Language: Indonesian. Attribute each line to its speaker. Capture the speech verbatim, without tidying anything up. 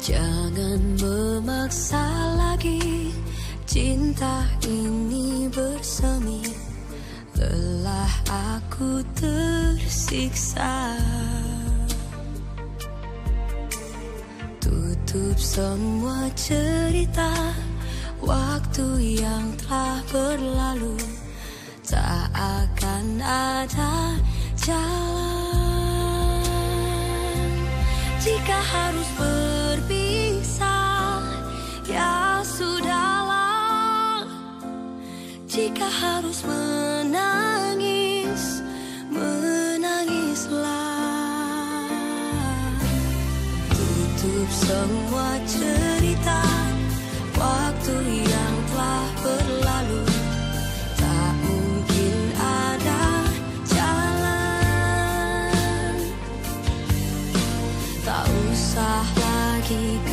Speaker 1: Jangan memaksa lagi, cinta ini bersemi. Lelah aku tersiksa. Tutup semua cerita, waktu yang telah berlalu. Tak akan ada jalan. Jika harus berpisah, ya sudahlah. Jika harus menangis, menangislah. Tutup semua cerita, waktu yang telah berlalu. Tak mungkin ada jalan. Tak usah lagi